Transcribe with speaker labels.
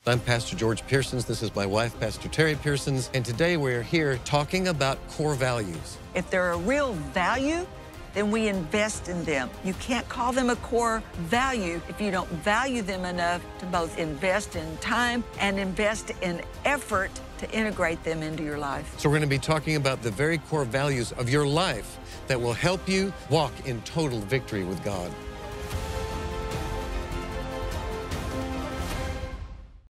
Speaker 1: I'm Pastor George Pearsons. This is my wife, Pastor Terri Pearsons, and today we're here talking about core values.
Speaker 2: If they're a real value, then we invest in them. You can't call them a core value if you don't value them enough to both invest in time and invest in effort to integrate them into your life.
Speaker 1: So we're going to be talking about the very core values of your life that will help you walk in total victory with God.